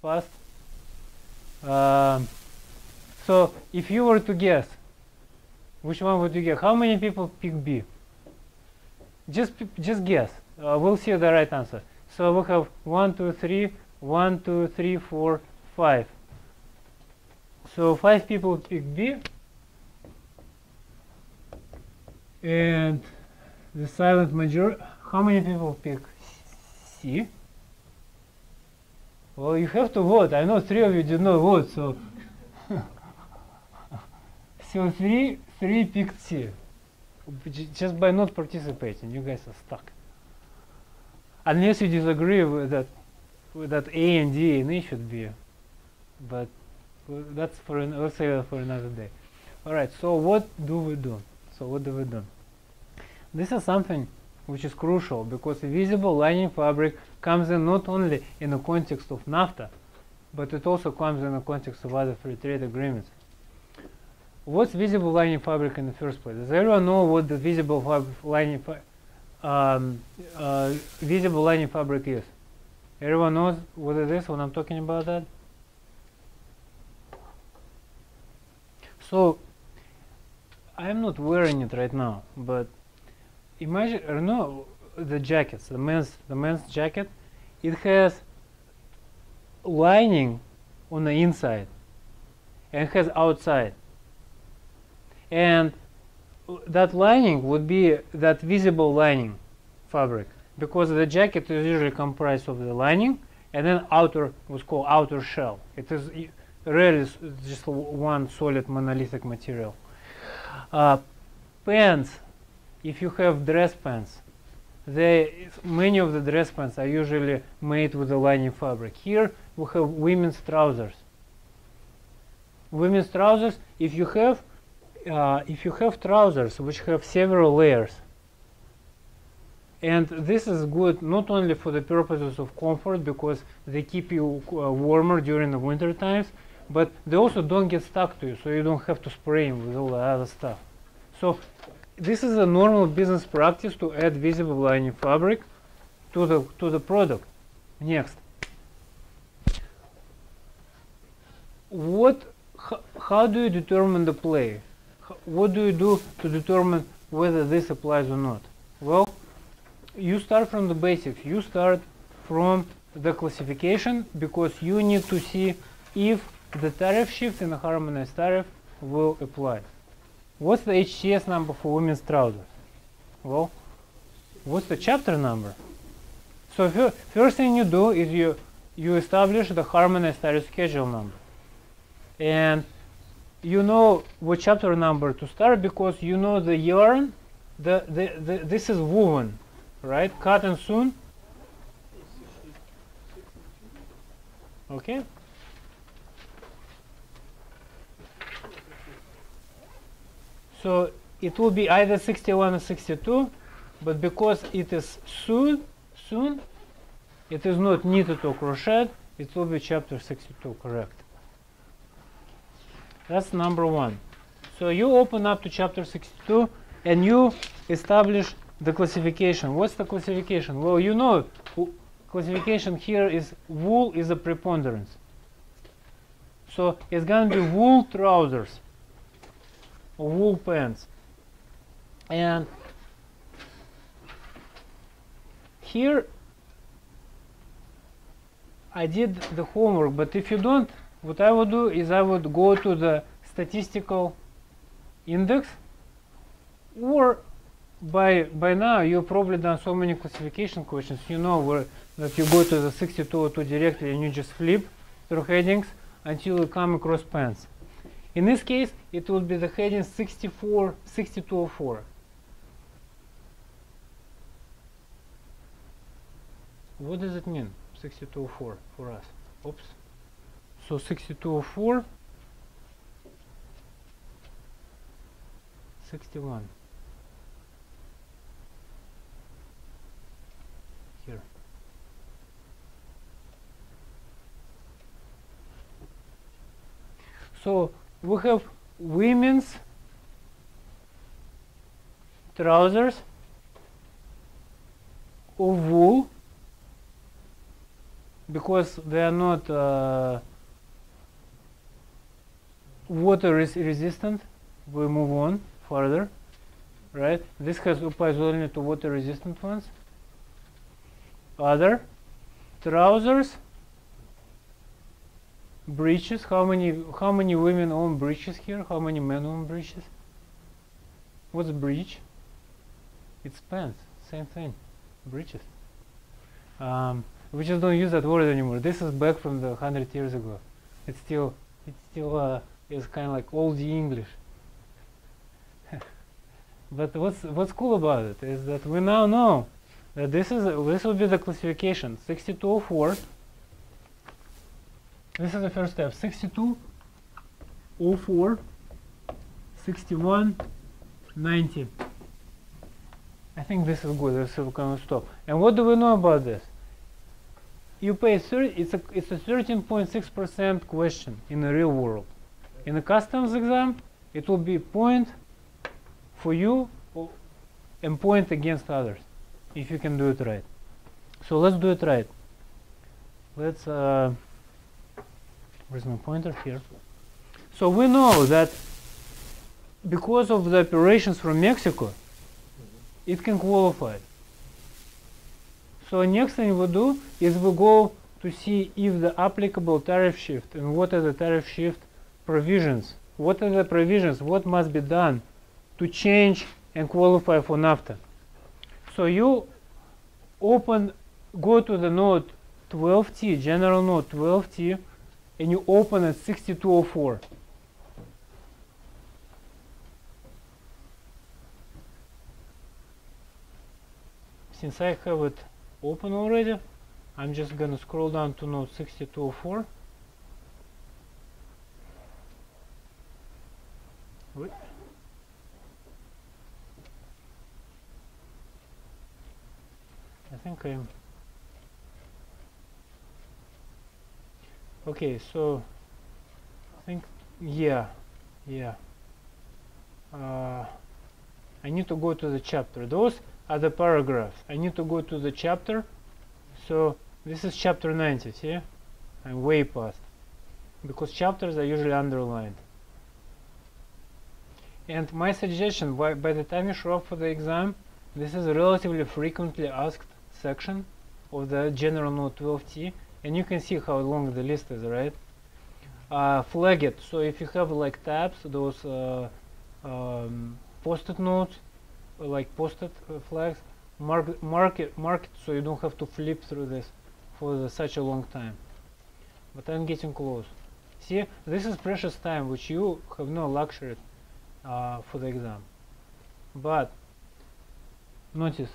fast. So if you were to guess, which one would you get? How many people pick B? Just guess. We'll see the right answer. So we have 1, 2, 3, 1, 2, 3, 4, 5. So 5 people pick B, and the silent majority. How many people pick C? Well, you have to vote. I know 3 of you did not vote, so so 3 picked C. Just by not participating, you guys are stuck. Unless you disagree with that A and D and E should be, but that's for let's say that for another day. All right. So what do we do? This is something which is crucial because a visible lining fabric comes in not only in the context of NAFTA, but it also comes in the context of other free trade agreements. What's visible lining fabric in the first place? Does everyone know what the visible lining fabric is? Everyone knows what it is when I'm talking about that? So I am not wearing it right now, but imagine, the jackets, the men's jacket, it has lining on the inside and it has outside, and that lining would be that visible lining fabric, because the jacket is usually comprised of the lining and then what's called outer shell. It is rarely just one solid monolithic material. Pants, if you have dress pants, many of the dress pants are usually made with the lining fabric. Here we have women's trousers. Women's trousers, if you have trousers which have several layers, and this is good not only for the purposes of comfort because they keep you warmer during the winter times, but they also don't get stuck to you, so you don't have to spray them with all the other stuff. So this is a normal business practice to add visible lining fabric to the product. Next, how do you determine the play? What do you do to determine whether this applies or not? Well, you start from the basics. You start from the classification because you need to see if the tariff shift in the harmonized tariff will apply. What's the HTS number for women's trousers? Well, what's the chapter number? So first thing you do is you establish the harmonized tariff schedule number, and you know what chapter number to start because you know the yarn. This is woven, right? Cut and sewn. Okay. So it will be either 61 or 62, but because it is sewn, it is not knitted or crocheted, it will be chapter 62, correct. That's number one. So you open up to chapter 62 and you establish the classification. What's the classification? Well, you know, classification here is wool is a preponderance. So it's going to be wool trousers or wool pants. And here I did the homework, but if you don't, what I would do is I would go to the statistical index, or by now you've probably done so many classification questions, you know that you go to the 6202 directly and you just flip through headings until you come across pants. In this case, it will be the heading 6204. What does it mean, 6204 for us? Oops. So 6204, 61. Here. So we have women's trousers of wool because they are not water resistant, we move on further, right? This applies only to water resistant ones. Other, trousers, breeches. How many women own breeches here? How many men own breeches? What's breech? It's pants. Same thing. Breeches. We just don't use that word anymore. This is back from the 100 years ago. It still is kind of like old English. But what's cool about it is that we now know that this will be the classification 6204. This is the first step. 6204, 61, 90. I think this is good. This is going to stop. And what do we know about this? You pay it's a 13.6% question in the real world. In the customs exam, it will be point for you and point against others, if you can do it right. So let's do it right. Let's where's my pointer? Here. So we know that because of the operations from Mexico, it can qualify. So next thing we do is we go to see if the applicable tariff shift and what are the tariff shift provisions. What are the provisions? What must be done to change and qualify for NAFTA? So you go to the note 12T, general note 12T, and you open at 6204. Since I have it open already, I'm just gonna scroll down to note 6204. Wait. I think I'm okay. So I think yeah. I need to go to the chapter. Those are the paragraphs. I need to go to the chapter. So this is chapter 90. See, I'm way past because chapters are usually underlined. And my suggestion, by the time you show up for the exam, this is a relatively frequently asked section of the general note 12T, and you can see how long the list is, right? Flag it. So if you have like tabs, those post-it notes, like post-it flags, mark it so you don't have to flip through this for such a long time. But I'm getting close. See, this is precious time which you have no luxury for the exam. But notice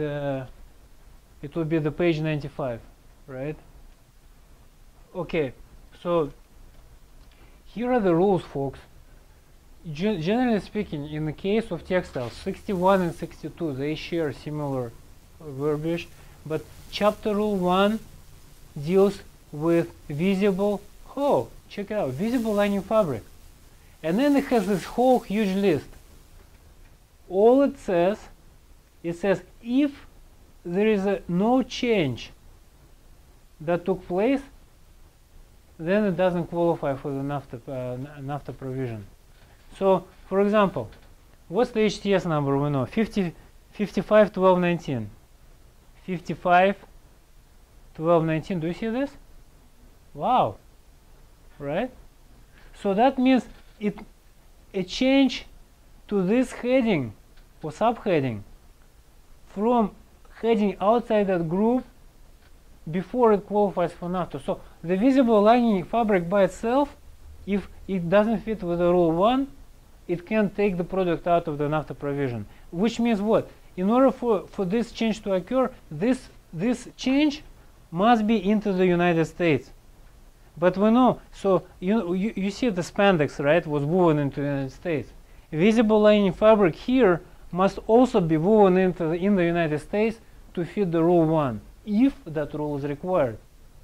it will be the page 95, right? Okay, so here are the rules, folks. Generally speaking, in the case of textiles, 61 and 62, they share similar verbiage, but chapter rule 1 deals with visible, check it out, visible lining fabric. And then it has this whole huge list. All it says if there is no change that took place, then it doesn't qualify for the NAFTA provision. So, for example, what's the HTS number we know? 55 12 19. 55 12 19. Do you see this? Wow. Right? So that means a change to this heading or subheading from heading outside that group before it qualifies for NAFTA. So the visible lining fabric by itself, if it doesn't fit with the rule 1, it can take the product out of the NAFTA provision. Which means what? In order for this change to occur, this change must be into the United States. But we know, so you see the spandex, right, was woven into the United States. Visible lining fabric here must also be woven in the United States to fit the rule 1, if that rule is required.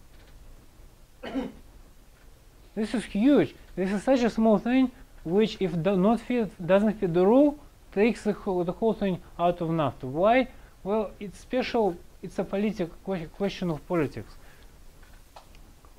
This is huge. This is such a small thing, which if doesn't fit the rule, takes the whole thing out of NAFTA. Why? Well, it's special. It's a question of politics.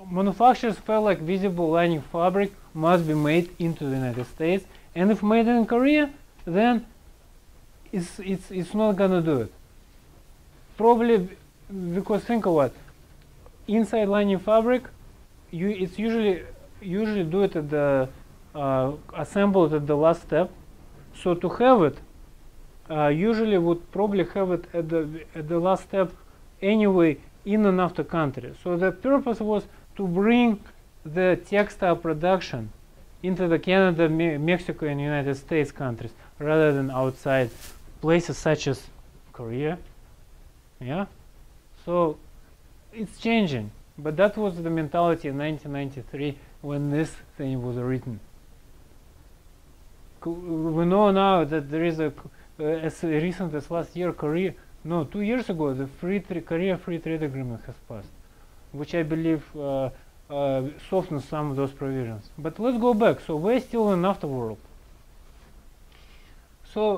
manufacturers felt like visible lining fabric must be made into the United States, and if made in Korea, then it's not gonna do it. Probably because think of it, inside lining fabric, it's usually do it at the assembled at the last step. So to have it, usually would probably have it at the last step anyway in a NAFTA country. So the purpose was to bring the textile production into the Canada, Mexico, and United States countries rather than outside places such as Korea. Yeah, so it's changing, but that was the mentality in 1993 when this thing was written. We know now that there is as recent as last year, 2 years ago, the Korea Free Trade Agreement has passed, which I believe softens some of those provisions. But let's go back. So we're still in NAFTA world. So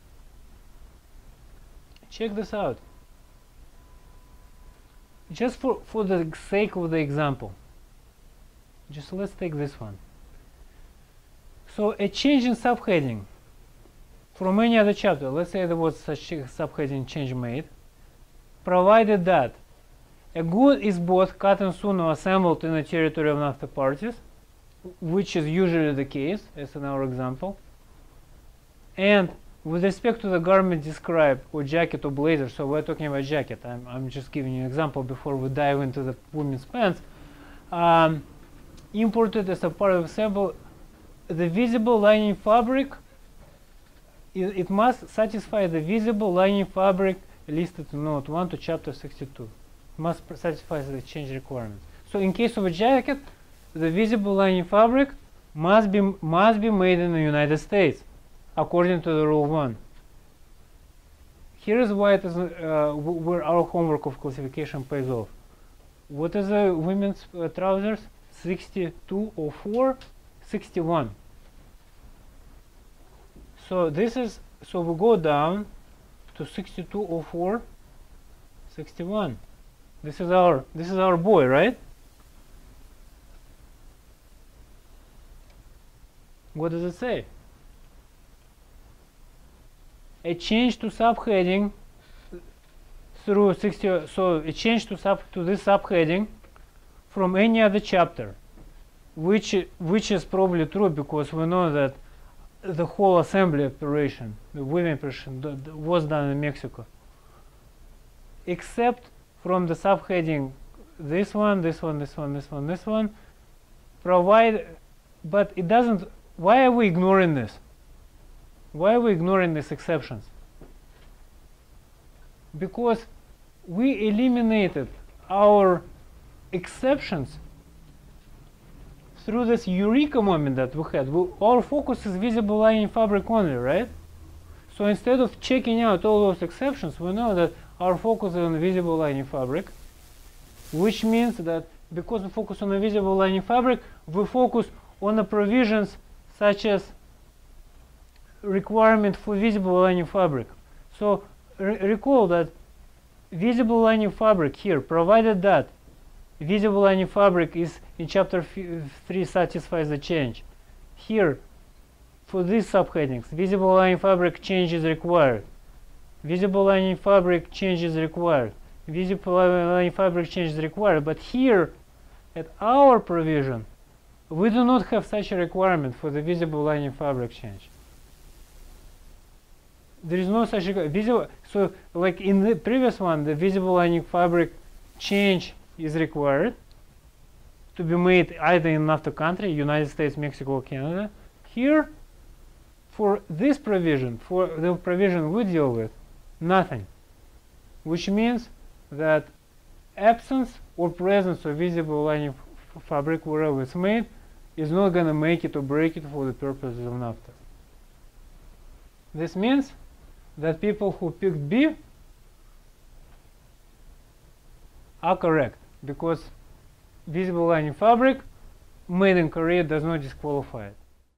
check this out. Just for the sake of the example, just let's take this one. So a change in subheading from any other chapter, let's say there was such a subheading change made, provided that a good is both cut and sewn or assembled in the territory of NAFTA parties, which is usually the case, as in our example, and with respect to the garment described, or jacket or blazer, so we're talking about jacket, I'm just giving you an example before we dive into the women's pants, imported as a part of sample, the visible lining fabric, it must satisfy the visible lining fabric listed in Note 1 to Chapter 62. It must satisfy the change requirements. So in case of a jacket, the visible lining fabric must be made in the United States, according to the Rule 1. Here is why it is where our homework of classification pays off. What is the women's trousers? 6204, 61. So this is, so we go down to 6204, 61. This is our boy, right? What does it say? A change to subheading through 60, so a change to this subheading from any other chapter, which is probably true because we know that the whole assembly operation, the weaving operation, was done in Mexico, except from the subheading this one, provide, but it doesn't. Why are we ignoring this? Why are we ignoring these exceptions? Because we eliminated our exceptions through this eureka moment that we had. Our focus is visible lining fabric only, right? So instead of checking out all those exceptions, we know that our focus is on visible lining fabric, which means that because we focus on the visible lining fabric, we focus on the provisions such as requirement for visible lining fabric. So recall that visible lining fabric here, provided that visible lining fabric is in chapter 3 satisfies the change. Here, for these subheadings, visible lining fabric change is required. Visible lining fabric change is required. Visible lining fabric change is required. But here, at our provision, we do not have such a requirement for the visible lining fabric change. There is no such visible. So, like in the previous one, the visible lining fabric change is required to be made either in NAFTA country, United States, Mexico, or Canada. Here, for this provision, for the provision we deal with, nothing. Which means that absence or presence of visible lining fabric wherever it's made is not going to make it or break it for the purposes of NAFTA. This means that people who picked B are correct, because visible lining fabric made in Korea does not disqualify it.